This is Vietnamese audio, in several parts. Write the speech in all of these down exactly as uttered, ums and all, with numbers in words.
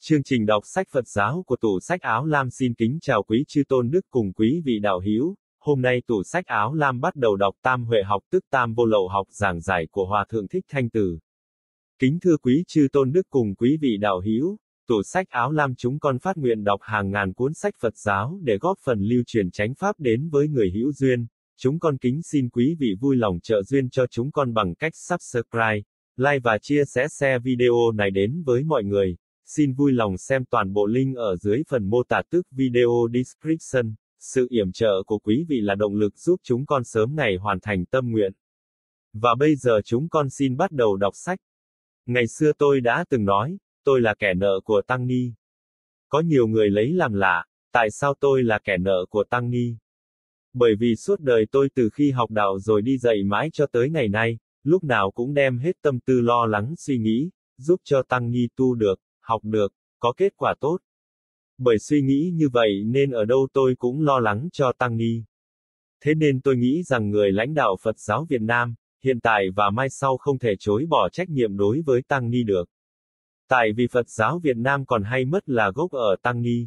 Chương trình đọc sách Phật giáo của tủ sách Áo Lam xin kính chào quý chư tôn đức cùng quý vị đạo hữu. Hôm nay tủ sách Áo Lam bắt đầu đọc Tam Huệ học tức Tam Vô Lậu học giảng giải của Hòa Thượng Thích Thanh Từ. Kính thưa quý chư tôn đức cùng quý vị đạo hữu, tủ sách Áo Lam chúng con phát nguyện đọc hàng ngàn cuốn sách Phật giáo để góp phần lưu truyền chánh pháp đến với người hữu duyên. Chúng con kính xin quý vị vui lòng trợ duyên cho chúng con bằng cách subscribe, like và chia sẻ share video này đến với mọi người. Xin vui lòng xem toàn bộ link ở dưới phần mô tả tức video description. Sự yểm trợ của quý vị là động lực giúp chúng con sớm ngày hoàn thành tâm nguyện. Và bây giờ chúng con xin bắt đầu đọc sách. Ngày xưa tôi đã từng nói, tôi là kẻ nợ của Tăng Ni. Có nhiều người lấy làm lạ, tại sao tôi là kẻ nợ của Tăng Ni? Bởi vì suốt đời tôi từ khi học đạo rồi đi dạy mãi cho tới ngày nay, lúc nào cũng đem hết tâm tư lo lắng suy nghĩ, giúp cho Tăng Ni tu được, học được, có kết quả tốt. Bởi suy nghĩ như vậy nên ở đâu tôi cũng lo lắng cho Tăng Ni. Thế nên tôi nghĩ rằng người lãnh đạo Phật giáo Việt Nam, hiện tại và mai sau không thể chối bỏ trách nhiệm đối với Tăng Ni được. Tại vì Phật giáo Việt Nam còn hay mất là gốc ở Tăng Ni.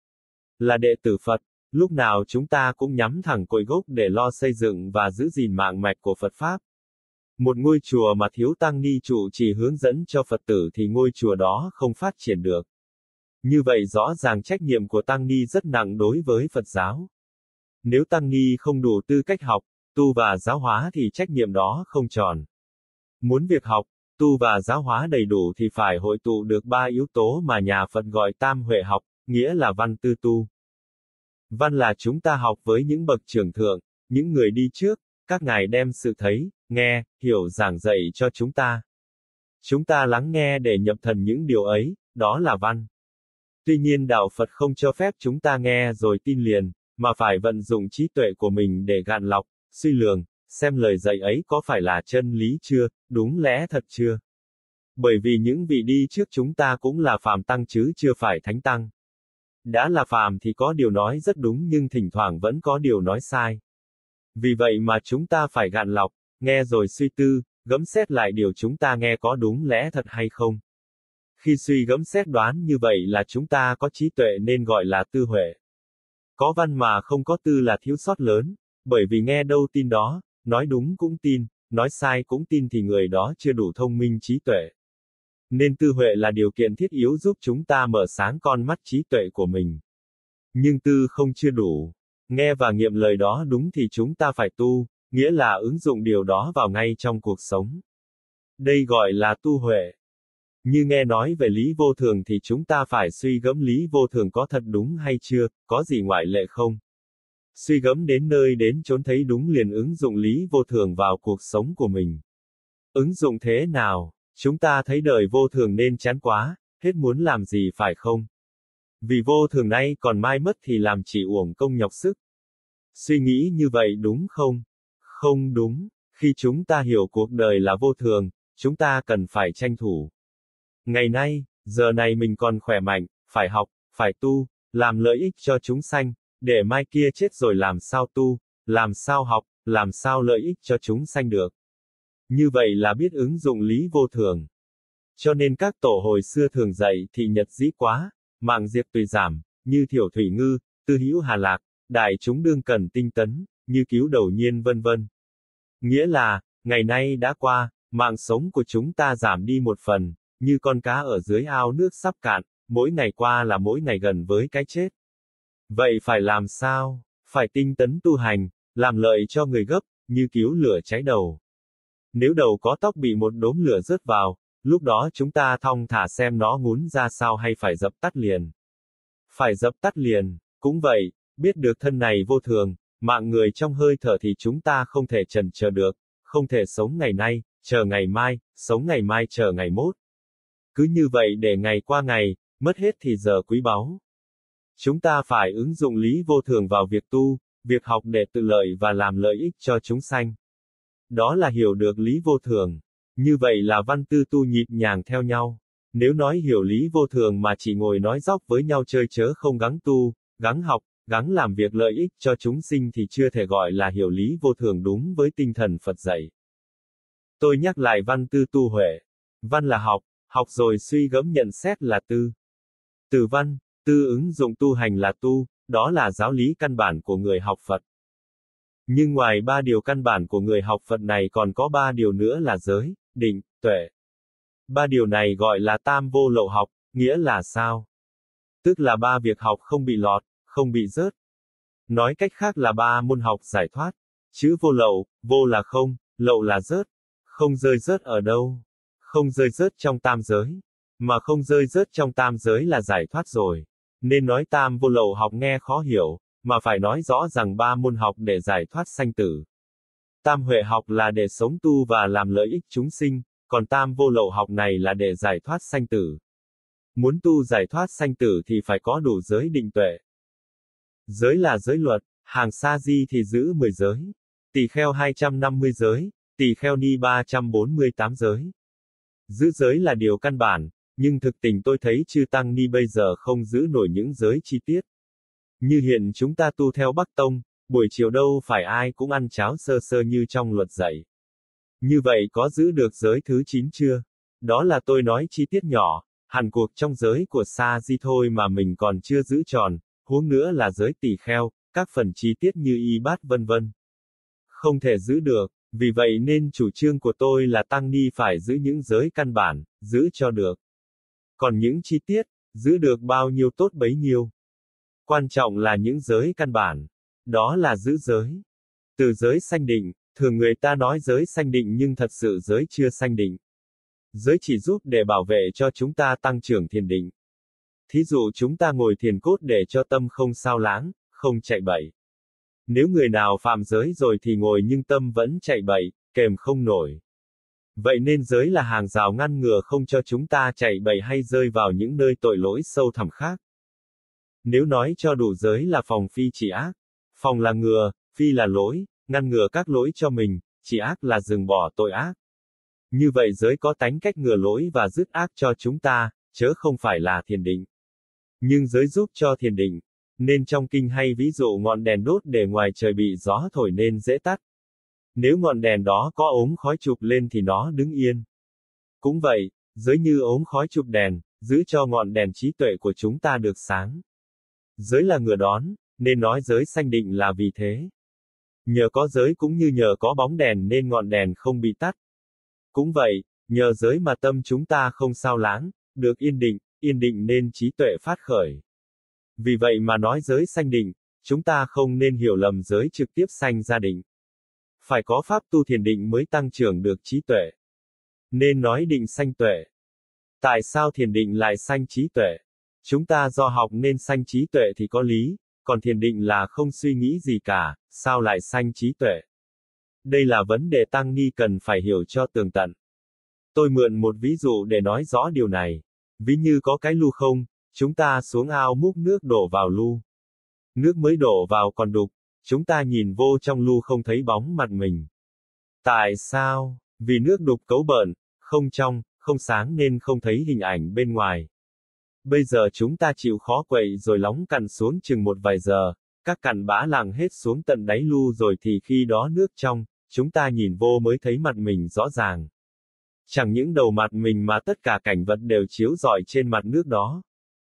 Là đệ tử Phật, lúc nào chúng ta cũng nhắm thẳng cội gốc để lo xây dựng và giữ gìn mạng mạch của Phật Pháp. Một ngôi chùa mà thiếu Tăng Ni trụ trì hướng dẫn cho Phật tử thì ngôi chùa đó không phát triển được. Như vậy rõ ràng trách nhiệm của Tăng Ni rất nặng đối với Phật giáo. Nếu Tăng Ni không đủ tư cách học, tu và giáo hóa thì trách nhiệm đó không tròn. Muốn việc học, tu và giáo hóa đầy đủ thì phải hội tụ được ba yếu tố mà nhà Phật gọi Tam Huệ học, nghĩa là văn tư tu. Văn là chúng ta học với những bậc trưởng thượng, những người đi trước, các ngài đem sự thấy, nghe, hiểu giảng dạy cho chúng ta. Chúng ta lắng nghe để nhập thần những điều ấy, đó là văn. Tuy nhiên đạo Phật không cho phép chúng ta nghe rồi tin liền, mà phải vận dụng trí tuệ của mình để gạn lọc, suy lường, xem lời dạy ấy có phải là chân lý chưa, đúng lẽ thật chưa. Bởi vì những vị đi trước chúng ta cũng là phàm tăng chứ chưa phải thánh tăng. Đã là phàm thì có điều nói rất đúng nhưng thỉnh thoảng vẫn có điều nói sai. Vì vậy mà chúng ta phải gạn lọc, nghe rồi suy tư, gẫm xét lại điều chúng ta nghe có đúng lẽ thật hay không. Khi suy gẫm xét đoán như vậy là chúng ta có trí tuệ nên gọi là tư huệ. Có văn mà không có tư là thiếu sót lớn, bởi vì nghe đâu tin đó, nói đúng cũng tin, nói sai cũng tin thì người đó chưa đủ thông minh trí tuệ. Nên tư huệ là điều kiện thiết yếu giúp chúng ta mở sáng con mắt trí tuệ của mình. Nhưng tư không chưa đủ. Nghe và nghiệm lời đó đúng thì chúng ta phải tu, nghĩa là ứng dụng điều đó vào ngay trong cuộc sống. Đây gọi là tu huệ. Như nghe nói về lý vô thường thì chúng ta phải suy gẫm lý vô thường có thật đúng hay chưa, có gì ngoại lệ không. Suy gẫm đến nơi đến chốn thấy đúng liền ứng dụng lý vô thường vào cuộc sống của mình. Ứng dụng thế nào? Chúng ta thấy đời vô thường nên chán quá, hết muốn làm gì phải không? Vì vô thường nay còn mai mất thì làm chỉ uổng công nhọc sức. Suy nghĩ như vậy đúng không? Không đúng. Khi chúng ta hiểu cuộc đời là vô thường, chúng ta cần phải tranh thủ. Ngày nay, giờ này mình còn khỏe mạnh, phải học, phải tu, làm lợi ích cho chúng sanh, để mai kia chết rồi làm sao tu, làm sao học, làm sao lợi ích cho chúng sanh được. Như vậy là biết ứng dụng lý vô thường. Cho nên các tổ hồi xưa thường dạy thị nhật dĩ quá, mạng diệt tùy giảm, như thiểu thủy ngư, tư hữu hà lạc, đại chúng đương cần tinh tấn, như cứu đầu nhiên vân vân. Nghĩa là, ngày nay đã qua, mạng sống của chúng ta giảm đi một phần, như con cá ở dưới ao nước sắp cạn, mỗi ngày qua là mỗi ngày gần với cái chết. Vậy phải làm sao? Phải tinh tấn tu hành, làm lợi cho người gấp, như cứu lửa cháy đầu. Nếu đầu có tóc bị một đốm lửa rớt vào, lúc đó chúng ta thong thả xem nó ngún ra sao hay phải dập tắt liền. Phải dập tắt liền, cũng vậy, biết được thân này vô thường, mạng người trong hơi thở thì chúng ta không thể chần chờ được, không thể sống ngày nay, chờ ngày mai, sống ngày mai chờ ngày mốt. Cứ như vậy để ngày qua ngày, mất hết thì giờ quý báu. Chúng ta phải ứng dụng lý vô thường vào việc tu, việc học để tự lợi và làm lợi ích cho chúng sanh. Đó là hiểu được lý vô thường. Như vậy là văn tư tu nhịp nhàng theo nhau. Nếu nói hiểu lý vô thường mà chỉ ngồi nói dóc với nhau chơi chớ không gắng tu, gắng học, gắng làm việc lợi ích cho chúng sinh thì chưa thể gọi là hiểu lý vô thường đúng với tinh thần Phật dạy. Tôi nhắc lại văn tư tu huệ. Văn là học, học rồi suy gẫm nhận xét là tư. Từ văn, tư ứng dụng tu hành là tu, đó là giáo lý căn bản của người học Phật. Nhưng ngoài ba điều căn bản của người học Phật này còn có ba điều nữa là giới, định, tuệ. Ba điều này gọi là tam vô lậu học, nghĩa là sao? Tức là ba việc học không bị lọt, không bị rớt. Nói cách khác là ba môn học giải thoát. Chữ vô lậu, vô là không, lậu là rớt. Không rơi rớt ở đâu? Không rơi rớt trong tam giới. Mà không rơi rớt trong tam giới là giải thoát rồi. Nên nói tam vô lậu học nghe khó hiểu, mà phải nói rõ rằng ba môn học để giải thoát sanh tử. Tam huệ học là để sống tu và làm lợi ích chúng sinh, còn tam vô lậu học này là để giải thoát sanh tử. Muốn tu giải thoát sanh tử thì phải có đủ giới định tuệ. Giới là giới luật, hàng sa di thì giữ mười giới, tỳ kheo hai trăm năm mươi giới, tỳ kheo ni ba trăm bốn mươi tám giới. Giữ giới là điều căn bản, nhưng thực tình tôi thấy chư tăng ni bây giờ không giữ nổi những giới chi tiết. Như hiện chúng ta tu theo Bắc Tông, buổi chiều đâu phải ai cũng ăn cháo sơ sơ như trong luật dạy. Như vậy có giữ được giới thứ chín chưa? Đó là tôi nói chi tiết nhỏ, hẳn cuộc trong giới của sa di thôi mà mình còn chưa giữ tròn, huống nữa là giới tỳ kheo, các phần chi tiết như y bát vân vân. Không thể giữ được, vì vậy nên chủ trương của tôi là tăng ni phải giữ những giới căn bản, giữ cho được. Còn những chi tiết, giữ được bao nhiêu tốt bấy nhiêu. Quan trọng là những giới căn bản, đó là giữ giới. Từ giới sanh định, thường người ta nói giới sanh định nhưng thật sự giới chưa sanh định. Giới chỉ giúp để bảo vệ cho chúng ta tăng trưởng thiền định. Thí dụ chúng ta ngồi thiền cốt để cho tâm không sao lãng, không chạy bậy. Nếu người nào phạm giới rồi thì ngồi nhưng tâm vẫn chạy bậy, kềm không nổi. Vậy nên giới là hàng rào ngăn ngừa không cho chúng ta chạy bậy hay rơi vào những nơi tội lỗi sâu thẳm khác. Nếu nói cho đủ giới là phòng phi chỉ ác, phòng là ngừa, phi là lỗi, ngăn ngừa các lỗi cho mình, chỉ ác là dừng bỏ tội ác. Như vậy giới có tánh cách ngừa lỗi và dứt ác cho chúng ta, chớ không phải là thiền định. Nhưng giới giúp cho thiền định, nên trong kinh hay ví dụ ngọn đèn đốt để ngoài trời bị gió thổi nên dễ tắt. Nếu ngọn đèn đó có ống khói chụp lên thì nó đứng yên. Cũng vậy, giới như ống khói chụp đèn, giữ cho ngọn đèn trí tuệ của chúng ta được sáng. Giới là ngừa đón, nên nói giới sanh định là vì thế. Nhờ có giới cũng như nhờ có bóng đèn nên ngọn đèn không bị tắt. Cũng vậy, nhờ giới mà tâm chúng ta không sao lãng, được yên định, yên định nên trí tuệ phát khởi. Vì vậy mà nói giới sanh định, chúng ta không nên hiểu lầm giới trực tiếp sanh ra định. Phải có pháp tu thiền định mới tăng trưởng được trí tuệ. Nên nói định sanh tuệ. Tại sao thiền định lại sanh trí tuệ? Chúng ta do học nên sanh trí tuệ thì có lý, còn thiền định là không suy nghĩ gì cả, sao lại sanh trí tuệ? Đây là vấn đề tăng ni cần phải hiểu cho tường tận. Tôi mượn một ví dụ để nói rõ điều này. Ví như có cái lu không, chúng ta xuống ao múc nước đổ vào lu. Nước mới đổ vào còn đục, chúng ta nhìn vô trong lu không thấy bóng mặt mình. Tại sao? Vì nước đục cấu bợn, không trong, không sáng nên không thấy hình ảnh bên ngoài. Bây giờ chúng ta chịu khó quậy rồi lóng cặn xuống chừng một vài giờ, các cặn bã làng hết xuống tận đáy lu rồi thì khi đó nước trong, chúng ta nhìn vô mới thấy mặt mình rõ ràng. Chẳng những đầu mặt mình mà tất cả cảnh vật đều chiếu rọi trên mặt nước đó.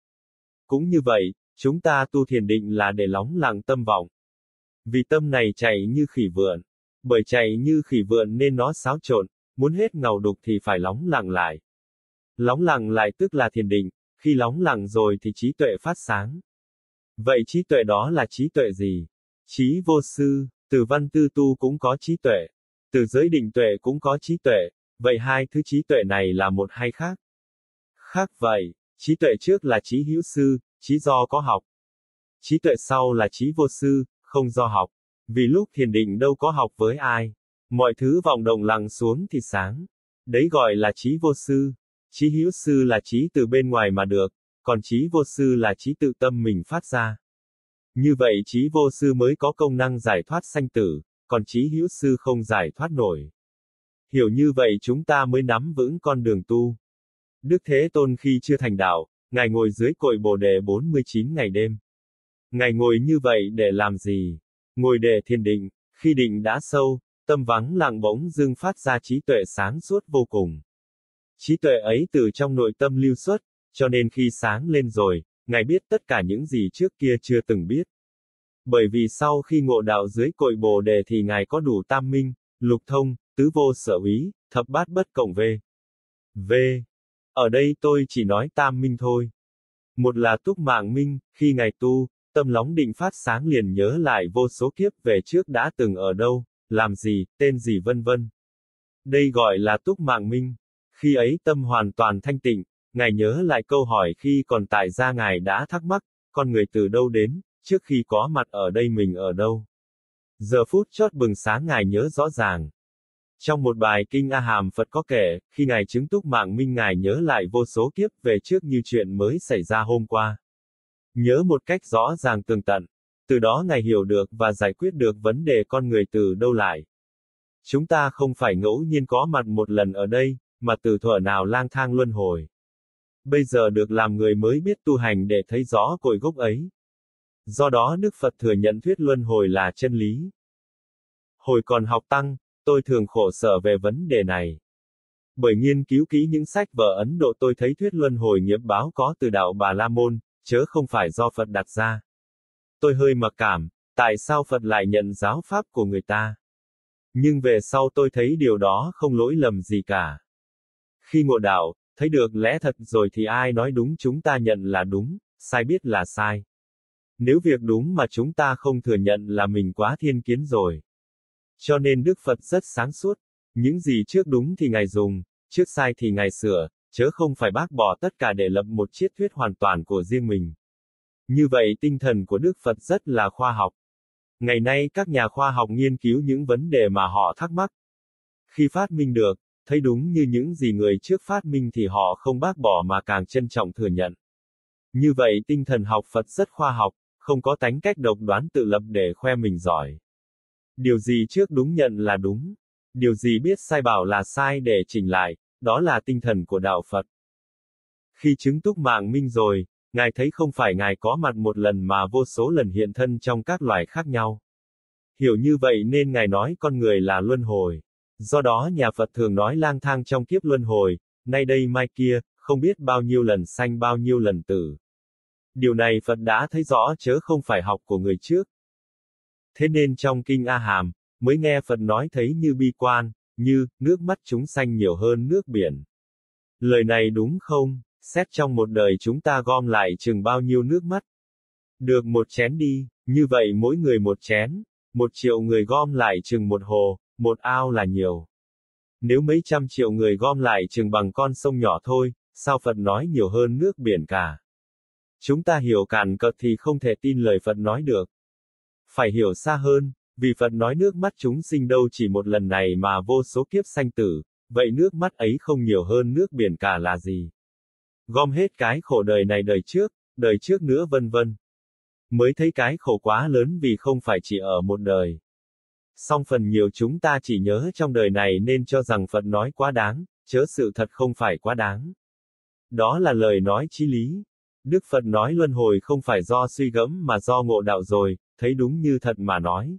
Cũng như vậy, chúng ta tu thiền định là để lóng lặng tâm vọng. Vì tâm này chạy như khỉ vượn. Bởi chạy như khỉ vượn nên nó xáo trộn, muốn hết ngầu đục thì phải lóng lặng lại. Lóng lặng lại tức là thiền định, khi lóng lặng rồi thì trí tuệ phát sáng. Vậy trí tuệ đó là trí tuệ gì? Trí vô sư, từ văn tư tu cũng có trí tuệ. Từ giới định tuệ cũng có trí tuệ. Vậy hai thứ trí tuệ này là một hay khác? Khác vậy, trí tuệ trước là trí hữu sư, trí do có học. Trí tuệ sau là trí vô sư, không do học. Vì lúc thiền định đâu có học với ai. Mọi thứ vọng động lặng xuống thì sáng. Đấy gọi là trí vô sư. Trí hữu sư là trí từ bên ngoài mà được, còn trí vô sư là trí tự tâm mình phát ra. Như vậy trí vô sư mới có công năng giải thoát sanh tử, còn trí hữu sư không giải thoát nổi. Hiểu như vậy chúng ta mới nắm vững con đường tu. Đức Thế Tôn khi chưa thành đạo, Ngài ngồi dưới cội Bồ Đề bốn mươi chín ngày đêm. Ngài ngồi như vậy để làm gì? Ngồi để thiền định, khi định đã sâu, tâm vắng lặng bỗng dưng phát ra trí tuệ sáng suốt vô cùng. Trí tuệ ấy từ trong nội tâm lưu xuất, cho nên khi sáng lên rồi, Ngài biết tất cả những gì trước kia chưa từng biết. Bởi vì sau khi ngộ đạo dưới cội Bồ đề thì Ngài có đủ tam minh, lục thông, tứ vô sở úy, thập bát bất cộng v. V. Ở đây tôi chỉ nói tam minh thôi. Một là túc mạng minh, khi Ngài tu, tâm nóng định phát sáng liền nhớ lại vô số kiếp về trước đã từng ở đâu, làm gì, tên gì vân vân. Đây gọi là túc mạng minh. Khi ấy tâm hoàn toàn thanh tịnh, Ngài nhớ lại câu hỏi khi còn tại gia Ngài đã thắc mắc, con người từ đâu đến, trước khi có mặt ở đây mình ở đâu. Giờ phút chót bừng sáng Ngài nhớ rõ ràng. Trong một bài kinh A Hàm Phật có kể, khi Ngài chứng túc mạng minh Ngài nhớ lại vô số kiếp về trước như chuyện mới xảy ra hôm qua. Nhớ một cách rõ ràng tường tận. Từ đó Ngài hiểu được và giải quyết được vấn đề con người từ đâu lại. Chúng ta không phải ngẫu nhiên có mặt một lần ở đây, mà từ thuở nào lang thang luân hồi. Bây giờ được làm người mới biết tu hành để thấy rõ cội gốc ấy. Do đó Đức Phật thừa nhận thuyết luân hồi là chân lý. Hồi còn học tăng, tôi thường khổ sở về vấn đề này. Bởi nghiên cứu kỹ những sách vở Ấn Độ tôi thấy thuyết luân hồi nghiệp báo có từ đạo Bà La Môn, chớ không phải do Phật đặt ra. Tôi hơi mặc cảm, tại sao Phật lại nhận giáo pháp của người ta? Nhưng về sau tôi thấy điều đó không lỗi lầm gì cả. Khi ngộ đạo, thấy được lẽ thật rồi thì ai nói đúng chúng ta nhận là đúng, sai biết là sai. Nếu việc đúng mà chúng ta không thừa nhận là mình quá thiên kiến rồi. Cho nên Đức Phật rất sáng suốt. Những gì trước đúng thì Ngài dùng, trước sai thì Ngài sửa, chớ không phải bác bỏ tất cả để lập một triết thuyết hoàn toàn của riêng mình. Như vậy tinh thần của Đức Phật rất là khoa học. Ngày nay các nhà khoa học nghiên cứu những vấn đề mà họ thắc mắc. Khi phát minh được, thấy đúng như những gì người trước phát minh thì họ không bác bỏ mà càng trân trọng thừa nhận. Như vậy tinh thần học Phật rất khoa học, không có tánh cách độc đoán tự lập để khoe mình giỏi. Điều gì trước đúng nhận là đúng. Điều gì biết sai bảo là sai để chỉnh lại, đó là tinh thần của đạo Phật. Khi chứng túc mạng minh rồi, Ngài thấy không phải Ngài có mặt một lần mà vô số lần hiện thân trong các loài khác nhau. Hiểu như vậy nên Ngài nói con người là luân hồi. Do đó nhà Phật thường nói lang thang trong kiếp luân hồi, nay đây mai kia, không biết bao nhiêu lần sanh bao nhiêu lần tử. Điều này Phật đã thấy rõ chớ không phải học của người trước. Thế nên trong kinh A Hàm, mới nghe Phật nói thấy như bi quan, như, nước mắt chúng sanh nhiều hơn nước biển. Lời này đúng không? Xét trong một đời chúng ta gom lại chừng bao nhiêu nước mắt? Được một chén đi, như vậy mỗi người một chén, một triệu người gom lại chừng một hồ, một ao là nhiều. Nếu mấy trăm triệu người gom lại chừng bằng con sông nhỏ thôi, sao Phật nói nhiều hơn nước biển cả? Chúng ta hiểu cạn cợt thì không thể tin lời Phật nói được. Phải hiểu xa hơn, vì Phật nói nước mắt chúng sinh đâu chỉ một lần này mà vô số kiếp sanh tử, vậy nước mắt ấy không nhiều hơn nước biển cả là gì? Gom hết cái khổ đời này đời trước, đời trước nữa vân vân. Mới thấy cái khổ quá lớn vì không phải chỉ ở một đời. Song phần nhiều chúng ta chỉ nhớ trong đời này nên cho rằng Phật nói quá đáng, chớ sự thật không phải quá đáng. Đó là lời nói chí lý. Đức Phật nói luân hồi không phải do suy gẫm mà do ngộ đạo rồi, thấy đúng như thật mà nói.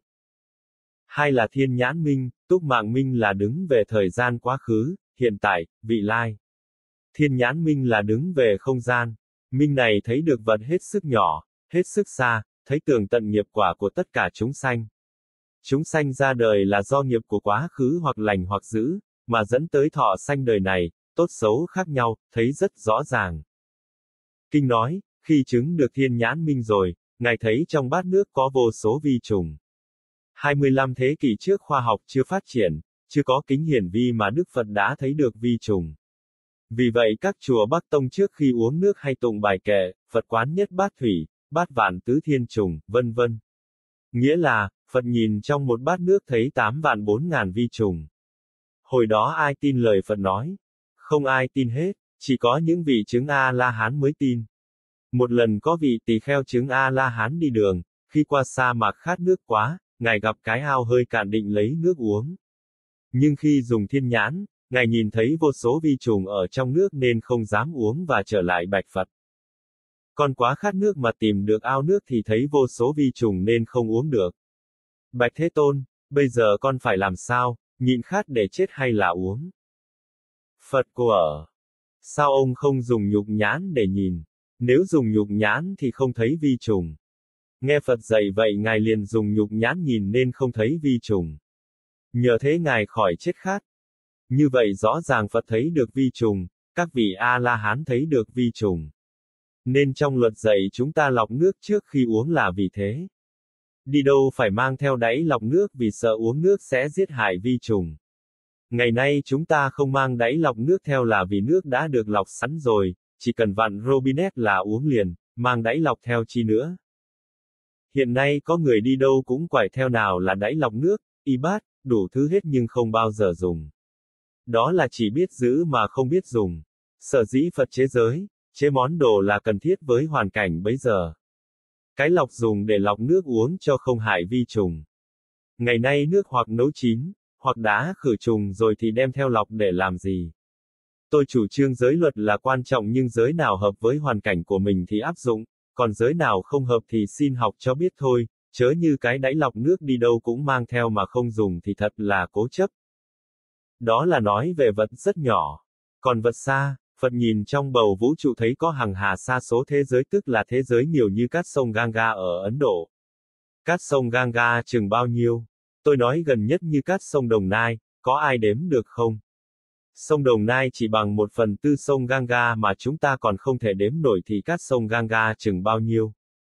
Hai là thiên nhãn minh, túc mạng minh là đứng về thời gian quá khứ, hiện tại, vị lai. Thiên nhãn minh là đứng về không gian. Minh này thấy được vật hết sức nhỏ, hết sức xa, thấy tường tận nghiệp quả của tất cả chúng sanh. Chúng sanh ra đời là do nghiệp của quá khứ hoặc lành hoặc dữ, mà dẫn tới thọ sanh đời này, tốt xấu khác nhau, thấy rất rõ ràng. Kinh nói, khi chứng được thiên nhãn minh rồi, Ngài thấy trong bát nước có vô số vi trùng. hai mươi lăm thế kỷ trước khoa học chưa phát triển, chưa có kính hiển vi mà Đức Phật đã thấy được vi trùng. Vì vậy các chùa Bắc Tông trước khi uống nước hay tụng bài kệ, Phật quán nhất bát thủy, bát vạn tứ thiên trùng, vân vân. Nghĩa là, Phật nhìn trong một bát nước thấy tám vạn bốn ngàn vi trùng. Hồi đó ai tin lời Phật nói? Không ai tin hết, chỉ có những vị chứng A-la-hán mới tin. Một lần có vị tỳ kheo chứng A-la-hán đi đường, khi qua sa mạc khát nước quá, Ngài gặp cái ao hơi cạn định lấy nước uống. Nhưng khi dùng thiên nhãn, Ngài nhìn thấy vô số vi trùng ở trong nước nên không dám uống và trở lại bạch Phật. Con quá khát nước mà tìm được ao nước thì thấy vô số vi trùng nên không uống được. Bạch Thế Tôn, bây giờ con phải làm sao, nhịn khát để chết hay là uống? Phật cô ở. Sao ông không dùng nhục nhãn để nhìn? Nếu dùng nhục nhãn thì không thấy vi trùng. Nghe Phật dạy vậy Ngài liền dùng nhục nhãn nhìn nên không thấy vi trùng. Nhờ thế Ngài khỏi chết khát. Như vậy rõ ràng Phật thấy được vi trùng, các vị A-la-hán thấy được vi trùng. Nên trong luật dạy chúng ta lọc nước trước khi uống là vì thế. Đi đâu phải mang theo đáy lọc nước vì sợ uống nước sẽ giết hại vi trùng. Ngày nay chúng ta không mang đáy lọc nước theo là vì nước đã được lọc sẵn rồi, chỉ cần vặn robinet là uống liền, mang đáy lọc theo chi nữa. Hiện nay có người đi đâu cũng quải theo nào là đáy lọc nước, y bát, đủ thứ hết nhưng không bao giờ dùng. Đó là chỉ biết giữ mà không biết dùng. Sở dĩ Phật chế giới, chế món đồ là cần thiết với hoàn cảnh bấy giờ. Cái lọc dùng để lọc nước uống cho không hại vi trùng. Ngày nay nước hoặc nấu chín, hoặc đá khử trùng rồi thì đem theo lọc để làm gì? Tôi chủ trương giới luật là quan trọng nhưng giới nào hợp với hoàn cảnh của mình thì áp dụng, còn giới nào không hợp thì xin học cho biết thôi, chớ như cái đáy lọc nước đi đâu cũng mang theo mà không dùng thì thật là cố chấp. Đó là nói về vật rất nhỏ. Còn vật xa, Phật nhìn trong bầu vũ trụ thấy có hằng hà sa số thế giới tức là thế giới nhiều như cát sông Ganga ở Ấn Độ. Cát sông Ganga chừng bao nhiêu? Tôi nói gần nhất như cát sông Đồng Nai, có ai đếm được không? Sông Đồng Nai chỉ bằng một phần tư sông Ganga mà chúng ta còn không thể đếm nổi thì cát sông Ganga chừng bao nhiêu?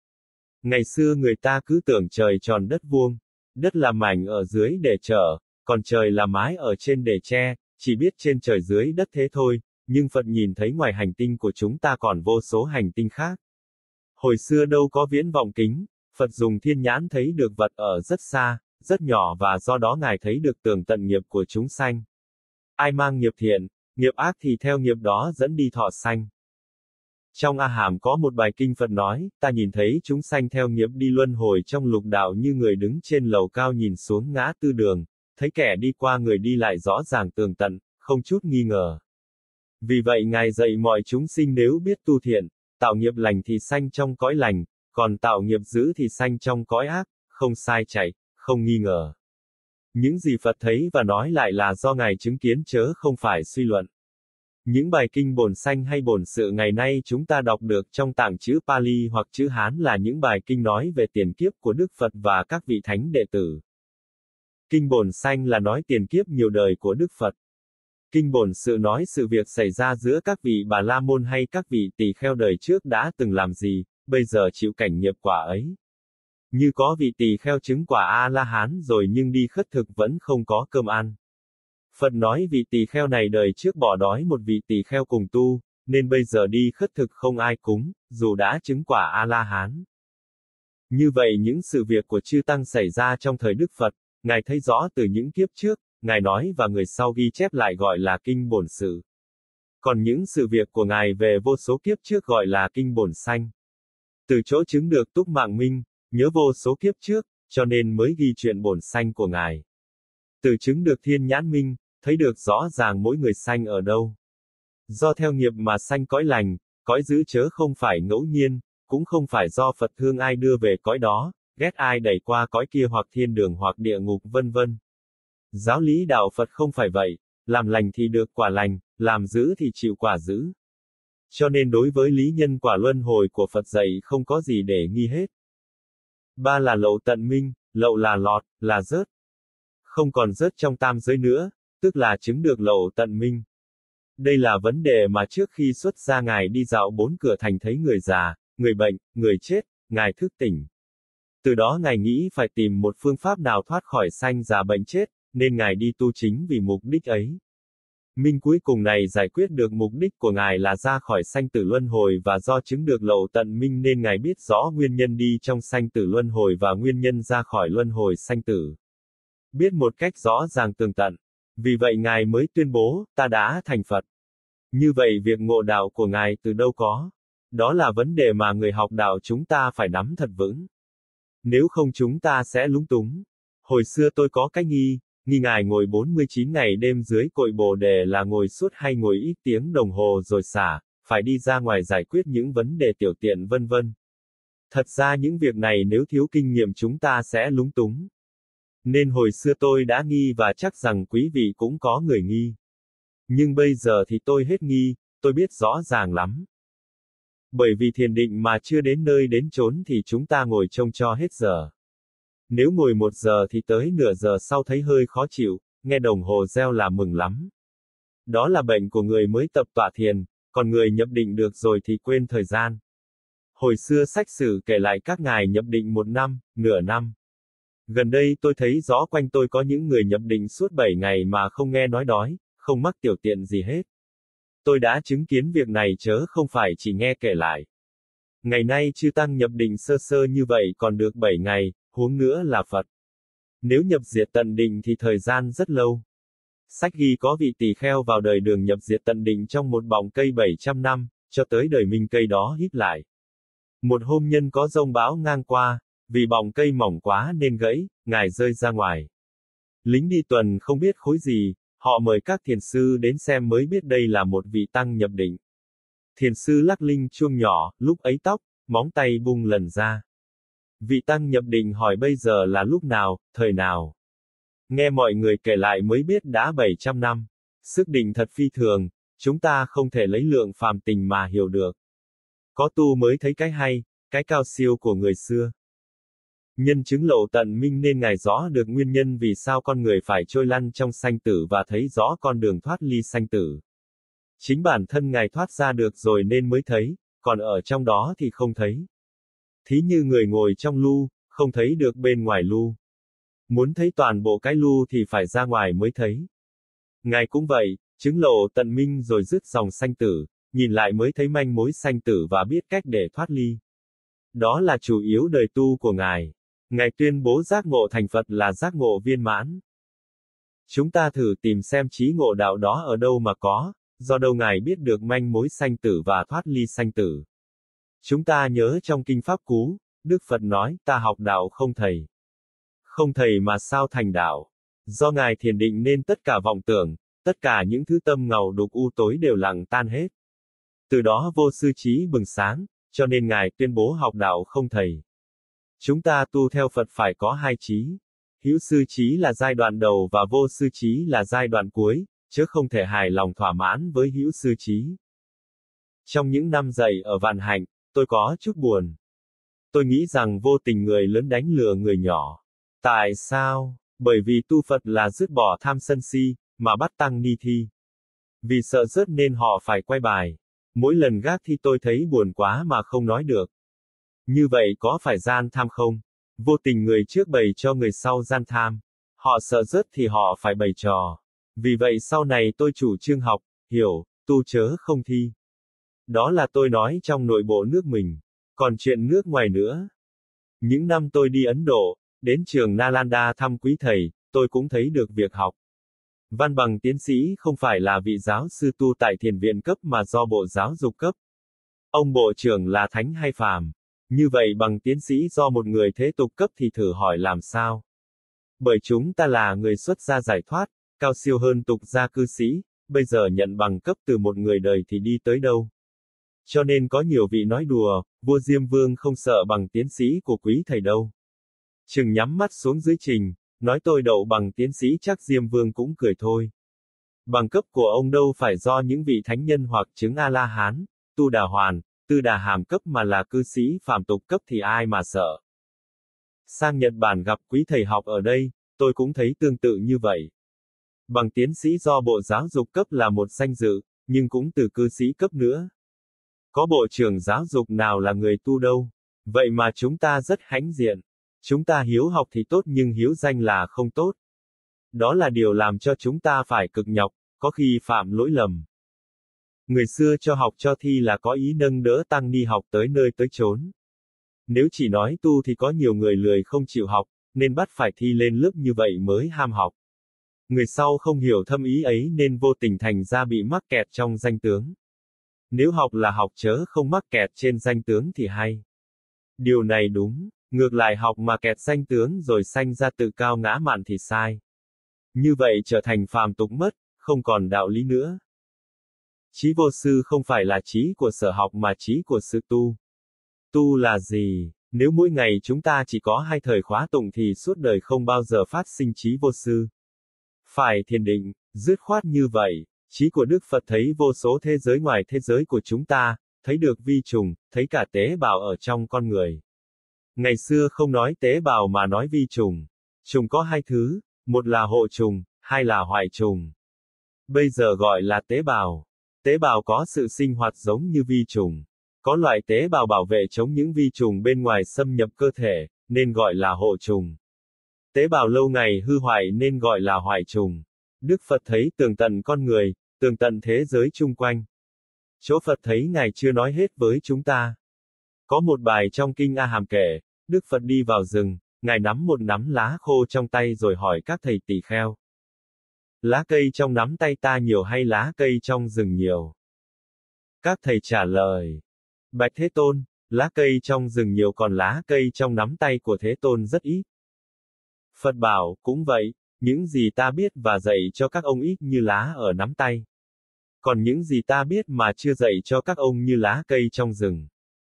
Ngày xưa người ta cứ tưởng trời tròn đất vuông, đất là mảnh ở dưới để chở, còn trời là mái ở trên để che, chỉ biết trên trời dưới đất thế thôi, nhưng Phật nhìn thấy ngoài hành tinh của chúng ta còn vô số hành tinh khác. Hồi xưa đâu có viễn vọng kính, Phật dùng thiên nhãn thấy được vật ở rất xa, rất nhỏ và do đó Ngài thấy được tường tận nghiệp của chúng sanh. Ai mang nghiệp thiện, nghiệp ác thì theo nghiệp đó dẫn đi thọ sanh. Trong A Hàm có một bài kinh Phật nói, ta nhìn thấy chúng sanh theo nghiệp đi luân hồi trong lục đạo như người đứng trên lầu cao nhìn xuống ngã tư đường, thấy kẻ đi qua người đi lại rõ ràng tường tận, không chút nghi ngờ. Vì vậy Ngài dạy mọi chúng sinh nếu biết tu thiện, tạo nghiệp lành thì sanh trong cõi lành, còn tạo nghiệp dữ thì sanh trong cõi ác, không sai chạy, không nghi ngờ. Những gì Phật thấy và nói lại là do Ngài chứng kiến chớ không phải suy luận. Những bài kinh bổn sanh hay bổn sự ngày nay chúng ta đọc được trong tạng chữ Pali hoặc chữ Hán là những bài kinh nói về tiền kiếp của Đức Phật và các vị thánh đệ tử. Kinh bổn sanh là nói tiền kiếp nhiều đời của Đức Phật. Kinh bổn sự nói sự việc xảy ra giữa các vị Bà La Môn hay các vị tỳ kheo đời trước đã từng làm gì, bây giờ chịu cảnh nghiệp quả ấy. Như có vị tỳ kheo chứng quả A-la-hán rồi nhưng đi khất thực vẫn không có cơm ăn. Phật nói vị tỳ kheo này đời trước bỏ đói một vị tỳ kheo cùng tu, nên bây giờ đi khất thực không ai cúng, dù đã chứng quả A-la-hán. Như vậy những sự việc của chư Tăng xảy ra trong thời Đức Phật, Ngài thấy rõ từ những kiếp trước, Ngài nói và người sau ghi chép lại gọi là kinh bổn sự. Còn những sự việc của Ngài về vô số kiếp trước gọi là kinh bổn sanh. Từ chỗ chứng được túc mạng minh, nhớ vô số kiếp trước, cho nên mới ghi chuyện bổn sanh của Ngài. Từ chứng được thiên nhãn minh, thấy được rõ ràng mỗi người sanh ở đâu. Do theo nghiệp mà sanh cõi lành, cõi dữ chớ không phải ngẫu nhiên, cũng không phải do Phật thương ai đưa về cõi đó, ghét ai đẩy qua cõi kia hoặc thiên đường hoặc địa ngục vân vân. Giáo lý đạo Phật không phải vậy, làm lành thì được quả lành, làm dữ thì chịu quả dữ. Cho nên đối với lý nhân quả luân hồi của Phật dạy không có gì để nghi hết. Ba là lậu tận minh, lậu là lọt, là rớt. Không còn rớt trong tam giới nữa, tức là chứng được lậu tận minh. Đây là vấn đề mà trước khi xuất gia Ngài đi dạo bốn cửa thành thấy người già, người bệnh, người chết, Ngài thức tỉnh. Từ đó Ngài nghĩ phải tìm một phương pháp nào thoát khỏi sanh già bệnh chết, nên Ngài đi tu chính vì mục đích ấy. Minh cuối cùng này giải quyết được mục đích của Ngài là ra khỏi sanh tử luân hồi và do chứng được lậu tận minh nên Ngài biết rõ nguyên nhân đi trong sanh tử luân hồi và nguyên nhân ra khỏi luân hồi sanh tử. Biết một cách rõ ràng tường tận. Vì vậy Ngài mới tuyên bố, ta đã thành Phật. Như vậy việc ngộ đạo của Ngài từ đâu có? Đó là vấn đề mà người học đạo chúng ta phải nắm thật vững. Nếu không chúng ta sẽ lúng túng. Hồi xưa tôi có cái nghi, nghi Ngài ngồi bốn mươi chín ngày đêm dưới cội Bồ Đề là ngồi suốt hay ngồi ít tiếng đồng hồ rồi xả, phải đi ra ngoài giải quyết những vấn đề tiểu tiện vân vân. Thật ra những việc này nếu thiếu kinh nghiệm chúng ta sẽ lúng túng. Nên hồi xưa tôi đã nghi và chắc rằng quý vị cũng có người nghi. Nhưng bây giờ thì tôi hết nghi, tôi biết rõ ràng lắm. Bởi vì thiền định mà chưa đến nơi đến chốn thì chúng ta ngồi trông cho hết giờ. Nếu ngồi một giờ thì tới nửa giờ sau thấy hơi khó chịu, nghe đồng hồ reo là mừng lắm. Đó là bệnh của người mới tập tọa thiền, còn người nhập định được rồi thì quên thời gian. Hồi xưa sách sử kể lại các ngài nhập định một năm, nửa năm. Gần đây tôi thấy rõ quanh tôi có những người nhập định suốt bảy ngày mà không nghe nói đói, không mắc tiểu tiện gì hết. Tôi đã chứng kiến việc này chớ không phải chỉ nghe kể lại. Ngày nay chư tăng nhập định sơ sơ như vậy còn được bảy ngày, huống nữa là Phật. Nếu nhập diệt tận định thì thời gian rất lâu. Sách ghi có vị tỳ kheo vào đời Đường nhập diệt tận định trong một bọng cây bảy trăm năm, cho tới đời Minh cây đó hít lại. Một hôm nhân có giông bão ngang qua, vì bọng cây mỏng quá nên gãy, ngài rơi ra ngoài. Lính đi tuần không biết khối gì, họ mời các thiền sư đến xem mới biết đây là một vị tăng nhập định. Thiền sư lắc linh chuông nhỏ, lúc ấy tóc, móng tay bung lần ra. Vị tăng nhập định hỏi bây giờ là lúc nào, thời nào. Nghe mọi người kể lại mới biết đã bảy trăm năm. Sức định thật phi thường, chúng ta không thể lấy lượng phàm tình mà hiểu được. Có tu mới thấy cái hay, cái cao siêu của người xưa. Nhân chứng lộ tận minh nên ngài rõ được nguyên nhân vì sao con người phải trôi lăn trong sanh tử và thấy rõ con đường thoát ly sanh tử. Chính bản thân ngài thoát ra được rồi nên mới thấy, còn ở trong đó thì không thấy. Thí như người ngồi trong lu, không thấy được bên ngoài lu. Muốn thấy toàn bộ cái lu thì phải ra ngoài mới thấy. Ngài cũng vậy, chứng lộ tận minh rồi dứt dòng sanh tử, nhìn lại mới thấy manh mối sanh tử và biết cách để thoát ly. Đó là chủ yếu đời tu của ngài. Ngài tuyên bố giác ngộ thành Phật là giác ngộ viên mãn. Chúng ta thử tìm xem trí ngộ đạo đó ở đâu mà có, do đâu ngài biết được manh mối sanh tử và thoát ly sanh tử. Chúng ta nhớ trong Kinh Pháp Cú, Đức Phật nói, ta học đạo không thầy. Không thầy mà sao thành đạo. Do ngài thiền định nên tất cả vọng tưởng, tất cả những thứ tâm ngầu đục u tối đều lặng tan hết. Từ đó vô sư trí bừng sáng, cho nên ngài tuyên bố học đạo không thầy. Chúng ta tu theo Phật phải có hai trí. Hữu sư trí là giai đoạn đầu và vô sư trí là giai đoạn cuối, chứ không thể hài lòng thỏa mãn với hữu sư trí. Trong những năm dạy ở Vạn Hạnh, tôi có chút buồn. Tôi nghĩ rằng vô tình người lớn đánh lừa người nhỏ. Tại sao? Bởi vì tu Phật là dứt bỏ tham sân si, mà bắt tăng ni thi. Vì sợ rớt nên họ phải quay bài. Mỗi lần gác thi tôi thấy buồn quá mà không nói được. Như vậy có phải gian tham không? Vô tình người trước bày cho người sau gian tham. Họ sợ rớt thì họ phải bày trò. Vì vậy sau này tôi chủ trương học, hiểu, tu chớ không thi. Đó là tôi nói trong nội bộ nước mình. Còn chuyện nước ngoài nữa. Những năm tôi đi Ấn Độ, đến trường Nalanda thăm quý thầy, tôi cũng thấy được việc học. Văn bằng tiến sĩ không phải là vị giáo sư tu tại thiền viện cấp mà do Bộ Giáo dục cấp. Ông Bộ trưởng là thánh hay phàm? Như vậy bằng tiến sĩ do một người thế tục cấp thì thử hỏi làm sao? Bởi chúng ta là người xuất gia giải thoát, cao siêu hơn tục gia cư sĩ, bây giờ nhận bằng cấp từ một người đời thì đi tới đâu? Cho nên có nhiều vị nói đùa, vua Diêm Vương không sợ bằng tiến sĩ của quý thầy đâu. Chừng nhắm mắt xuống dưới trình, nói tôi đậu bằng tiến sĩ chắc Diêm Vương cũng cười thôi. Bằng cấp của ông đâu phải do những vị thánh nhân hoặc chứng A-la-hán, tu đà hoàn, tư đà hàm cấp mà là cư sĩ phàm tục cấp thì ai mà sợ. Sang Nhật Bản gặp quý thầy học ở đây, tôi cũng thấy tương tự như vậy. Bằng tiến sĩ do Bộ Giáo dục cấp là một danh dự, nhưng cũng từ cư sĩ cấp nữa. Có bộ trưởng giáo dục nào là người tu đâu. Vậy mà chúng ta rất hãnh diện. Chúng ta hiếu học thì tốt nhưng hiếu danh là không tốt. Đó là điều làm cho chúng ta phải cực nhọc, có khi phạm lỗi lầm. Người xưa cho học cho thi là có ý nâng đỡ tăng ni học tới nơi tới chốn. Nếu chỉ nói tu thì có nhiều người lười không chịu học, nên bắt phải thi lên lớp như vậy mới ham học. Người sau không hiểu thâm ý ấy nên vô tình thành ra bị mắc kẹt trong danh tướng. Nếu học là học chớ không mắc kẹt trên danh tướng thì hay. Điều này đúng, ngược lại học mà kẹt danh tướng rồi sanh ra tự cao ngã mạn thì sai. Như vậy trở thành phàm tục mất, không còn đạo lý nữa. Trí vô sư không phải là trí của sở học mà trí của sự tu. Tu là gì? Nếu mỗi ngày chúng ta chỉ có hai thời khóa tụng thì suốt đời không bao giờ phát sinh trí vô sư. Phải thiền định, dứt khoát như vậy. Trí của Đức Phật thấy vô số thế giới ngoài thế giới của chúng ta, thấy được vi trùng, thấy cả tế bào ở trong con người. Ngày xưa không nói tế bào mà nói vi trùng. Trùng có hai thứ, một là hộ trùng, hai là hoại trùng. Bây giờ gọi là tế bào. Tế bào có sự sinh hoạt giống như vi trùng. Có loại tế bào bảo vệ chống những vi trùng bên ngoài xâm nhập cơ thể, nên gọi là hộ trùng. Tế bào lâu ngày hư hoại nên gọi là hoại trùng. Đức Phật thấy tường tận con người, tường tận thế giới chung quanh. Chỗ Phật thấy Ngài chưa nói hết với chúng ta. Có một bài trong Kinh A Hàm kể, Đức Phật đi vào rừng, Ngài nắm một nắm lá khô trong tay rồi hỏi các thầy tỳ kheo. Lá cây trong nắm tay ta nhiều hay lá cây trong rừng nhiều? Các thầy trả lời. Bạch Thế Tôn, lá cây trong rừng nhiều còn lá cây trong nắm tay của Thế Tôn rất ít. Phật bảo, cũng vậy, những gì ta biết và dạy cho các ông ít như lá ở nắm tay. Còn những gì ta biết mà chưa dạy cho các ông như lá cây trong rừng.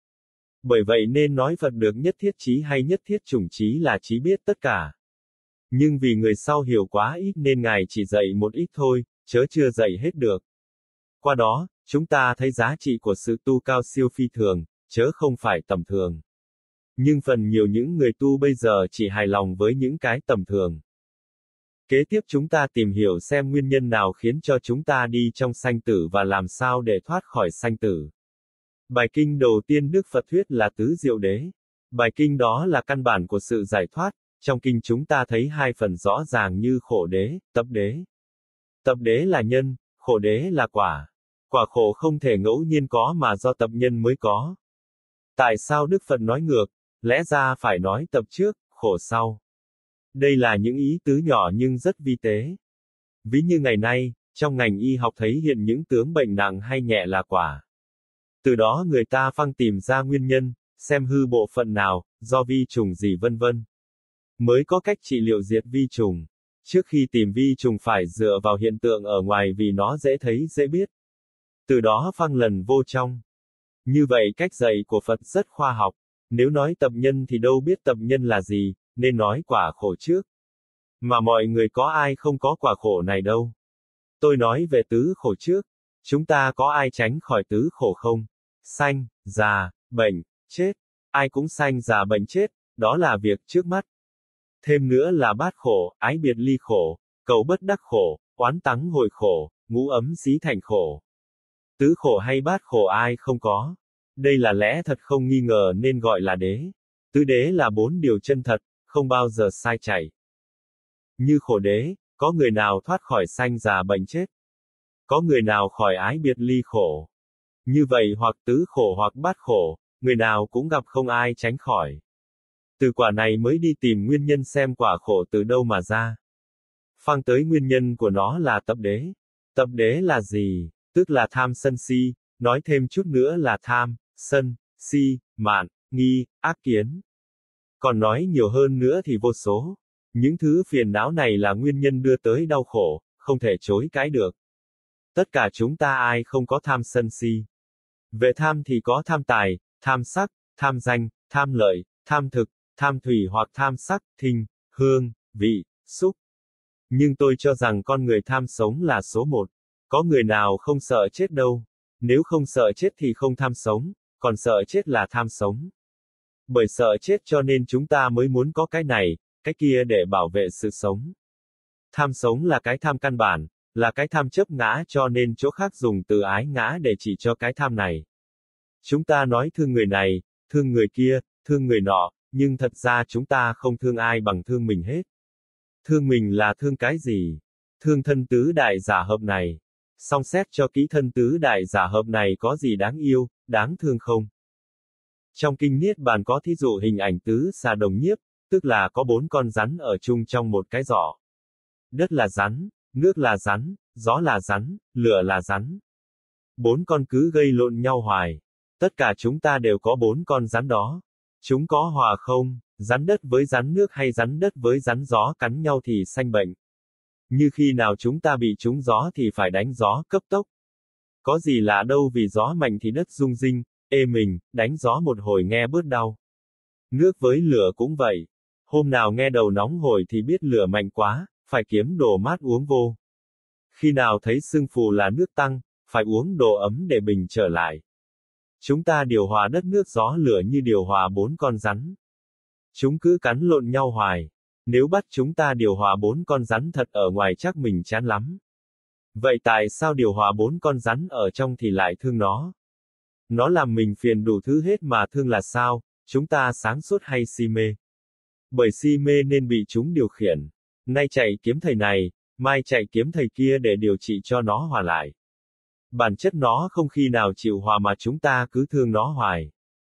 Bởi vậy nên nói Phật được nhất thiết trí hay nhất thiết chủng trí là trí biết tất cả. Nhưng vì người sau hiểu quá ít nên Ngài chỉ dạy một ít thôi, chớ chưa dạy hết được. Qua đó, chúng ta thấy giá trị của sự tu cao siêu phi thường, chớ không phải tầm thường. Nhưng phần nhiều những người tu bây giờ chỉ hài lòng với những cái tầm thường. Kế tiếp chúng ta tìm hiểu xem nguyên nhân nào khiến cho chúng ta đi trong sanh tử và làm sao để thoát khỏi sanh tử. Bài kinh đầu tiên Đức Phật thuyết là Tứ Diệu Đế. Bài kinh đó là căn bản của sự giải thoát. Trong kinh chúng ta thấy hai phần rõ ràng như khổ đế, tập đế. Tập đế là nhân, khổ đế là quả. Quả khổ không thể ngẫu nhiên có mà do tập nhân mới có. Tại sao Đức Phật nói ngược? Lẽ ra phải nói tập trước, khổ sau. Đây là những ý tứ nhỏ nhưng rất vi tế. Ví như ngày nay, trong ngành y học thấy hiện những tướng bệnh nặng hay nhẹ là quả. Từ đó người ta phăng tìm ra nguyên nhân, xem hư bộ phận nào, do vi trùng gì vân vân. Mới có cách trị liệu diệt vi trùng. Trước khi tìm vi trùng phải dựa vào hiện tượng ở ngoài vì nó dễ thấy dễ biết. Từ đó phăng lần vô trong. Như vậy cách dạy của Phật rất khoa học. Nếu nói tập nhân thì đâu biết tập nhân là gì, nên nói quả khổ trước. Mà mọi người có ai không có quả khổ này đâu. Tôi nói về tứ khổ trước. Chúng ta có ai tránh khỏi tứ khổ không? Sanh, già, bệnh, chết. Ai cũng sanh già bệnh chết, đó là việc trước mắt. Thêm nữa là bát khổ, ái biệt ly khổ, cầu bất đắc khổ, oán tắng hội khổ, ngũ ấm xí thành khổ. Tứ khổ hay bát khổ ai không có. Đây là lẽ thật không nghi ngờ nên gọi là đế. Tứ đế là bốn điều chân thật, không bao giờ sai chảy. Như khổ đế, có người nào thoát khỏi sanh già bệnh chết? Có người nào khỏi ái biệt ly khổ? Như vậy hoặc tứ khổ hoặc bát khổ, người nào cũng gặp không ai tránh khỏi. Từ quả này mới đi tìm nguyên nhân xem quả khổ từ đâu mà ra. Phang tới nguyên nhân của nó là tập đế. Tập đế là gì? Tức là tham sân si, nói thêm chút nữa là tham, sân, si, mạn, nghi, ác kiến. Còn nói nhiều hơn nữa thì vô số. Những thứ phiền não này là nguyên nhân đưa tới đau khổ, không thể chối cãi được. Tất cả chúng ta ai không có tham sân si. Về tham thì có tham tài, tham sắc, tham danh, tham lợi, tham thực, tham thủy hoặc tham sắc, thinh, hương, vị, xúc. Nhưng tôi cho rằng con người tham sống là số một. Có người nào không sợ chết đâu. Nếu không sợ chết thì không tham sống, còn sợ chết là tham sống. Bởi sợ chết cho nên chúng ta mới muốn có cái này, cái kia để bảo vệ sự sống. Tham sống là cái tham căn bản, là cái tham chấp ngã cho nên chỗ khác dùng từ ái ngã để chỉ cho cái tham này. Chúng ta nói thương người này, thương người kia, thương người nọ, nhưng thật ra chúng ta không thương ai bằng thương mình hết. Thương mình là thương cái gì? Thương thân tứ đại giả hợp này. Song xét cho kỹ thân tứ đại giả hợp này có gì đáng yêu, đáng thương không? Trong kinh Niết Bàn có thí dụ hình ảnh tứ xà đồng nhiếp, tức là có bốn con rắn ở chung trong một cái giỏ. Đất là rắn, nước là rắn, gió là rắn, lửa là rắn. Bốn con cứ gây lộn nhau hoài. Tất cả chúng ta đều có bốn con rắn đó. Chúng có hòa không? Rắn đất với rắn nước hay rắn đất với rắn gió cắn nhau thì sanh bệnh. Như khi nào chúng ta bị trúng gió thì phải đánh gió cấp tốc. Có gì lạ đâu vì gió mạnh thì đất rung rinh, ê mình, đánh gió một hồi nghe bớt đau. Nước với lửa cũng vậy. Hôm nào nghe đầu nóng hổi thì biết lửa mạnh quá, phải kiếm đồ mát uống vô. Khi nào thấy sưng phù là nước tăng, phải uống đồ ấm để bình trở lại. Chúng ta điều hòa đất nước gió lửa như điều hòa bốn con rắn. Chúng cứ cắn lộn nhau hoài. Nếu bắt chúng ta điều hòa bốn con rắn thật ở ngoài chắc mình chán lắm. Vậy tại sao điều hòa bốn con rắn ở trong thì lại thương nó? Nó làm mình phiền đủ thứ hết mà thương là sao? Chúng ta sáng suốt hay si mê? Bởi si mê nên bị chúng điều khiển. Nay chạy kiếm thầy này, mai chạy kiếm thầy kia để điều trị cho nó hòa lại. Bản chất nó không khi nào chịu hòa mà chúng ta cứ thương nó hoài.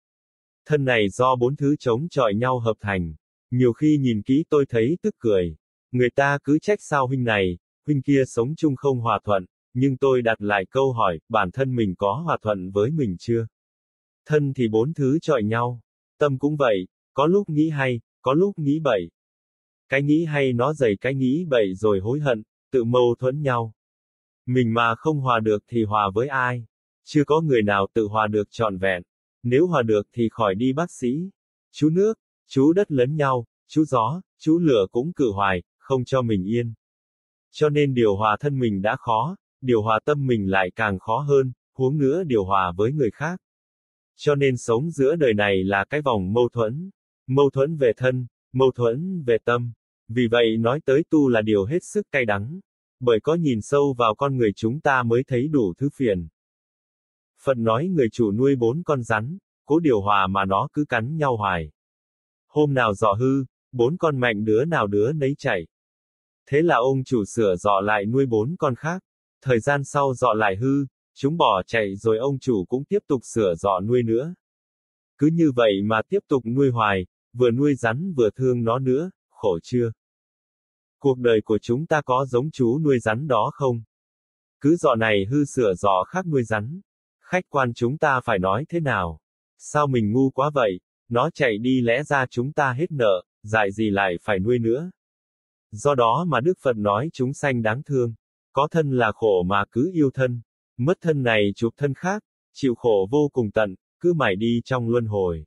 Thân này do bốn thứ chống chọi nhau hợp thành. Nhiều khi nhìn kỹ tôi thấy tức cười. Người ta cứ trách sao huynh này, huynh kia sống chung không hòa thuận, nhưng tôi đặt lại câu hỏi, bản thân mình có hòa thuận với mình chưa? Thân thì bốn thứ chọi nhau. Tâm cũng vậy, có lúc nghĩ hay, có lúc nghĩ bậy. Cái nghĩ hay nó dày cái nghĩ bậy rồi hối hận, tự mâu thuẫn nhau. Mình mà không hòa được thì hòa với ai? Chưa có người nào tự hòa được trọn vẹn. Nếu hòa được thì khỏi đi bác sĩ. Chú nước, chú đất lấn nhau, chú gió, chú lửa cũng cự hoài, không cho mình yên. Cho nên điều hòa thân mình đã khó, điều hòa tâm mình lại càng khó hơn, huống nữa điều hòa với người khác. Cho nên sống giữa đời này là cái vòng mâu thuẫn. Mâu thuẫn về thân, mâu thuẫn về tâm. Vì vậy nói tới tu là điều hết sức cay đắng. Bởi có nhìn sâu vào con người chúng ta mới thấy đủ thứ phiền. Phật nói người chủ nuôi bốn con rắn, cố điều hòa mà nó cứ cắn nhau hoài. Hôm nào giọ hư, bốn con mạnh đứa nào đứa nấy chạy. Thế là ông chủ sửa giọ lại nuôi bốn con khác. Thời gian sau giọ lại hư, chúng bỏ chạy rồi ông chủ cũng tiếp tục sửa giọ nuôi nữa. Cứ như vậy mà tiếp tục nuôi hoài, vừa nuôi rắn vừa thương nó nữa, khổ chưa? Cuộc đời của chúng ta có giống chú nuôi rắn đó không? Cứ giọ này hư sửa giọ khác nuôi rắn. Khách quan chúng ta phải nói thế nào? Sao mình ngu quá vậy? Nó chạy đi lẽ ra chúng ta hết nợ, dại gì lại phải nuôi nữa? Do đó mà Đức Phật nói chúng sanh đáng thương. Có thân là khổ mà cứ yêu thân. Mất thân này chụp thân khác, chịu khổ vô cùng tận, cứ mải đi trong luân hồi.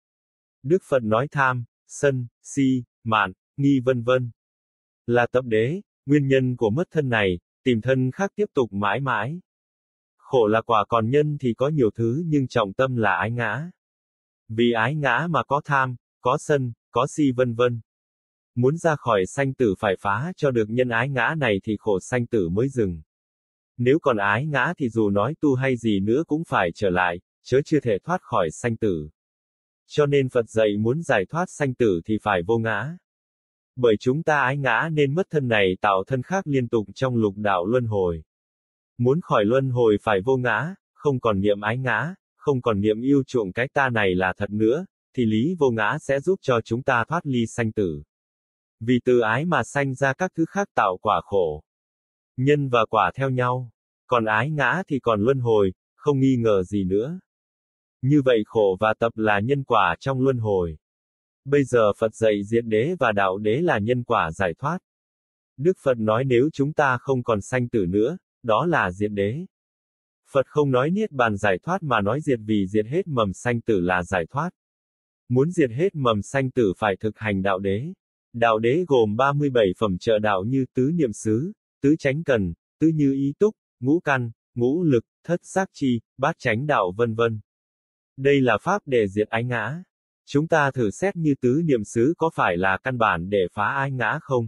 Đức Phật nói tham, sân, si, mạn, nghi vân vân là tập đế, nguyên nhân của mất thân này, tìm thân khác tiếp tục mãi mãi. Khổ là quả còn nhân thì có nhiều thứ nhưng trọng tâm là ái ngã. Vì ái ngã mà có tham, có sân, có si vân vân. Muốn ra khỏi sanh tử phải phá cho được nhân ái ngã này thì khổ sanh tử mới dừng. Nếu còn ái ngã thì dù nói tu hay gì nữa cũng phải trở lại, chớ chưa thể thoát khỏi sanh tử. Cho nên Phật dạy muốn giải thoát sanh tử thì phải vô ngã. Bởi chúng ta ái ngã nên mất thân này tạo thân khác liên tục trong lục đạo luân hồi. Muốn khỏi luân hồi phải vô ngã, không còn niệm ái ngã, không còn niệm yêu chuộng cái ta này là thật nữa, thì lý vô ngã sẽ giúp cho chúng ta thoát ly sanh tử. Vì từ ái mà sanh ra các thứ khác tạo quả khổ. Nhân và quả theo nhau. Còn ái ngã thì còn luân hồi, không nghi ngờ gì nữa. Như vậy khổ và tập là nhân quả trong luân hồi. Bây giờ Phật dạy diệt đế và đạo đế là nhân quả giải thoát. Đức Phật nói nếu chúng ta không còn sanh tử nữa, đó là diệt đế. Phật không nói niết bàn giải thoát mà nói diệt vì diệt hết mầm sanh tử là giải thoát. Muốn diệt hết mầm sanh tử phải thực hành đạo đế. Đạo đế gồm ba mươi bảy phẩm trợ đạo như tứ niệm xứ, tứ chánh cần, tứ như ý túc, ngũ căn, ngũ lực, thất giác chi, bát chánh đạo vân vân. Đây là pháp để diệt ái ngã. Chúng ta thử xét như tứ niệm xứ có phải là căn bản để phá ái ngã không?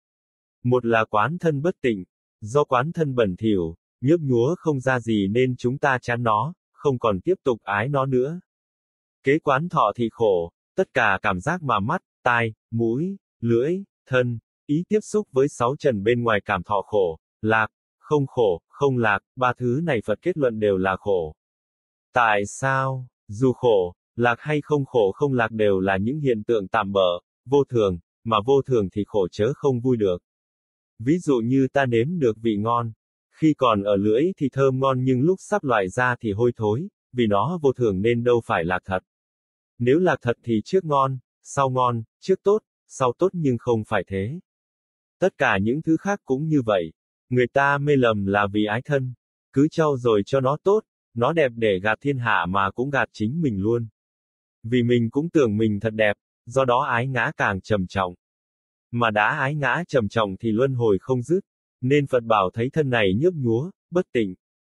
Một là quán thân bất tịnh. Do quán thân bẩn thỉu, nhớp nhúa không ra gì nên chúng ta chán nó, không còn tiếp tục ái nó nữa. Kế quán thọ thì khổ, tất cả cảm giác mà mắt, tai, mũi, lưỡi, thân, ý tiếp xúc với sáu trần bên ngoài cảm thọ khổ, lạc, không khổ, không lạc, ba thứ này Phật kết luận đều là khổ. Tại sao? Dù khổ, lạc hay không khổ không lạc đều là những hiện tượng tạm bợ, vô thường, mà vô thường thì khổ chớ không vui được. Ví dụ như ta nếm được vị ngon. Khi còn ở lưỡi thì thơm ngon nhưng lúc sắp loại ra thì hôi thối, vì nó vô thường nên đâu phải lạc thật. Nếu lạc thật thì trước ngon, sau ngon, trước tốt, sau tốt nhưng không phải thế. Tất cả những thứ khác cũng như vậy. Người ta mê lầm là vì ái thân. Cứ trau dồi cho nó tốt, nó đẹp để gạt thiên hạ mà cũng gạt chính mình luôn. Vì mình cũng tưởng mình thật đẹp, do đó ái ngã càng trầm trọng. Mà đã ái ngã trầm trọng thì luân hồi không dứt. Nên Phật bảo thấy thân này nhớp nhúa, bất tịnh.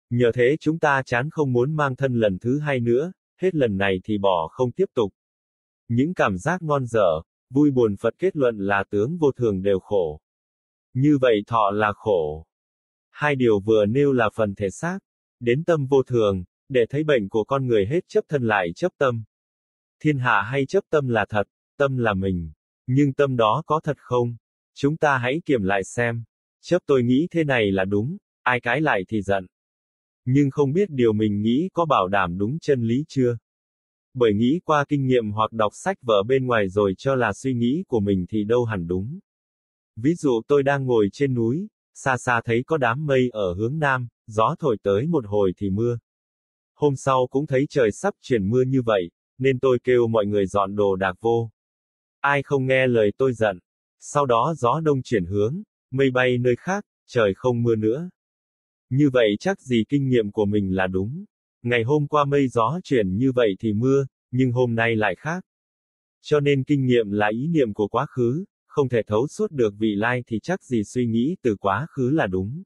Nhờ thế chúng ta chán không muốn mang thân lần thứ hai nữa, hết lần này thì bỏ không tiếp tục. Những cảm giác ngon dở, vui buồn Phật kết luận là tướng vô thường đều khổ. Như vậy thọ là khổ. Hai điều vừa nêu là phần thể xác. Đến tâm vô thường, để thấy bệnh của con người hết chấp thân lại chấp tâm. Thiên hạ hay chấp tâm là thật, tâm là mình. Nhưng tâm đó có thật không? Chúng ta hãy kiểm lại xem. Chấp tôi nghĩ thế này là đúng, ai cãi lại thì giận. Nhưng không biết điều mình nghĩ có bảo đảm đúng chân lý chưa? Bởi nghĩ qua kinh nghiệm hoặc đọc sách vở bên ngoài rồi cho là suy nghĩ của mình thì đâu hẳn đúng. Ví dụ tôi đang ngồi trên núi, xa xa thấy có đám mây ở hướng nam, gió thổi tới một hồi thì mưa. Hôm sau cũng thấy trời sắp chuyển mưa như vậy, nên tôi kêu mọi người dọn đồ đạc vô. Ai không nghe lời tôi giận. Sau đó gió đông chuyển hướng, mây bay nơi khác, trời không mưa nữa. Như vậy chắc gì kinh nghiệm của mình là đúng. Ngày hôm qua mây gió chuyển như vậy thì mưa, nhưng hôm nay lại khác. Cho nên kinh nghiệm là ý niệm của quá khứ, không thể thấu suốt được vị lai thì chắc gì suy nghĩ từ quá khứ là đúng.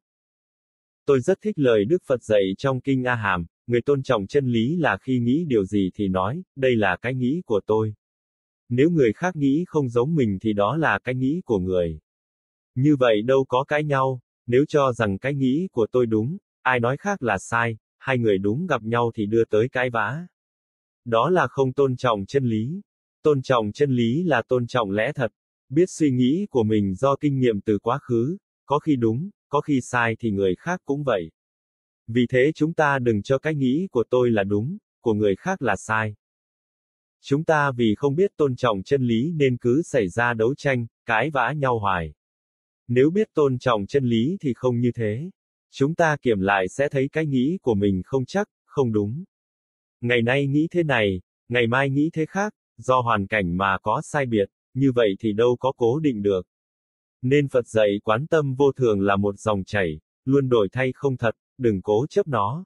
Tôi rất thích lời Đức Phật dạy trong Kinh A Hàm, người tôn trọng chân lý là khi nghĩ điều gì thì nói, đây là cái nghĩ của tôi. Nếu người khác nghĩ không giống mình thì đó là cái nghĩ của người. Như vậy đâu có cãi nhau, nếu cho rằng cái nghĩ của tôi đúng, ai nói khác là sai, hai người đúng gặp nhau thì đưa tới cãi vã. Đó là không tôn trọng chân lý. Tôn trọng chân lý là tôn trọng lẽ thật, biết suy nghĩ của mình do kinh nghiệm từ quá khứ, có khi đúng, có khi sai thì người khác cũng vậy. Vì thế chúng ta đừng cho cái nghĩ của tôi là đúng, của người khác là sai. Chúng ta vì không biết tôn trọng chân lý nên cứ xảy ra đấu tranh, cãi vã nhau hoài. Nếu biết tôn trọng chân lý thì không như thế. Chúng ta kiểm lại sẽ thấy cái nghĩ của mình không chắc, không đúng. Ngày nay nghĩ thế này, ngày mai nghĩ thế khác, do hoàn cảnh mà có sai biệt, như vậy thì đâu có cố định được. Nên Phật dạy quán tâm vô thường là một dòng chảy, luôn đổi thay không thật, đừng cố chấp nó.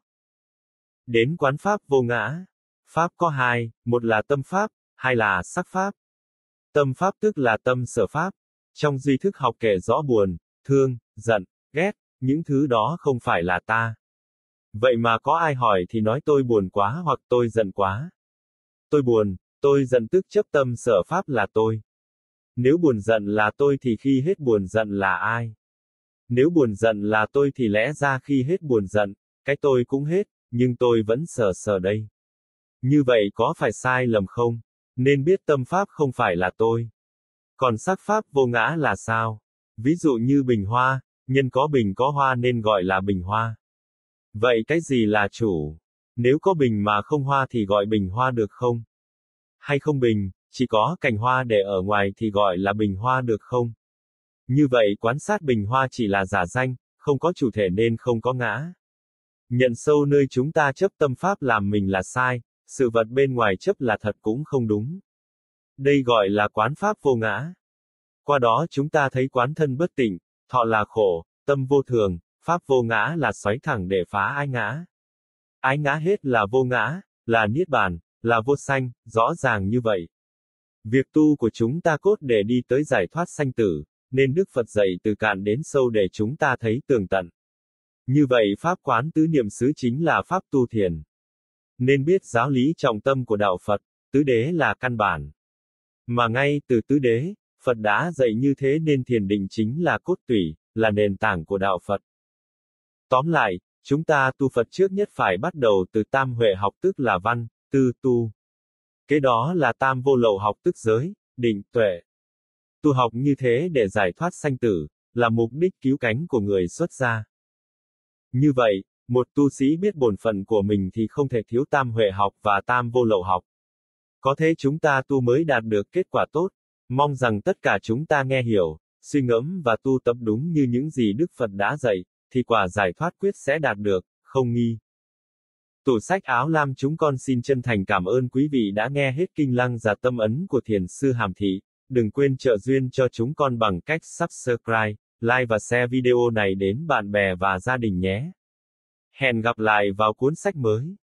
Đến quán pháp vô ngã. Pháp có hai, một là tâm pháp, hai là sắc pháp. Tâm pháp tức là tâm sở pháp. Trong duy thức học kể rõ buồn, thương, giận, ghét, những thứ đó không phải là ta. Vậy mà có ai hỏi thì nói tôi buồn quá hoặc tôi giận quá. Tôi buồn, tôi giận tức chấp tâm sở pháp là tôi. Nếu buồn giận là tôi thì khi hết buồn giận là ai? Nếu buồn giận là tôi thì lẽ ra khi hết buồn giận, cái tôi cũng hết, nhưng tôi vẫn sở sở đây. Như vậy có phải sai lầm không? Nên biết tâm pháp không phải là tôi. Còn sắc pháp vô ngã là sao? Ví dụ như bình hoa, nhân có bình có hoa nên gọi là bình hoa. Vậy cái gì là chủ? Nếu có bình mà không hoa thì gọi bình hoa được không? Hay không bình, chỉ có cành hoa để ở ngoài thì gọi là bình hoa được không? Như vậy quan sát bình hoa chỉ là giả danh, không có chủ thể nên không có ngã. Nhận sâu nơi chúng ta chấp tâm pháp làm mình là sai, sự vật bên ngoài chấp là thật cũng không đúng. Đây gọi là quán pháp vô ngã. Qua đó chúng ta thấy quán thân bất tịnh, thọ là khổ, tâm vô thường, pháp vô ngã là xoáy thẳng để phá ái ngã. Ái ngã hết là vô ngã, là niết bàn, là vô sanh, rõ ràng như vậy. Việc tu của chúng ta cốt để đi tới giải thoát sanh tử, nên Đức Phật dạy từ cạn đến sâu để chúng ta thấy tường tận. Như vậy pháp quán tứ niệm xứ chính là pháp tu thiền. Nên biết giáo lý trọng tâm của đạo Phật, tứ đế là căn bản. Mà ngay từ tứ đế, Phật đã dạy như thế nên thiền định chính là cốt tủy, là nền tảng của đạo Phật. Tóm lại, chúng ta tu Phật trước nhất phải bắt đầu từ tam huệ học tức là văn, tư, tu. Kế đó là tam vô lậu học tức giới, định, tuệ. Tu học như thế để giải thoát sanh tử, là mục đích cứu cánh của người xuất gia. Như vậy, một tu sĩ biết bổn phận của mình thì không thể thiếu tam huệ học và tam vô lậu học. Có thế chúng ta tu mới đạt được kết quả tốt. Mong rằng tất cả chúng ta nghe hiểu, suy ngẫm và tu tập đúng như những gì Đức Phật đã dạy, thì quả giải thoát quyết sẽ đạt được, không nghi. Tủ sách áo lam chúng con xin chân thành cảm ơn quý vị đã nghe hết kinh lăng và tâm ấn của Thiền sư Hàm Thị. Đừng quên trợ duyên cho chúng con bằng cách subscribe, like và share video này đến bạn bè và gia đình nhé. Hẹn gặp lại vào cuốn sách mới.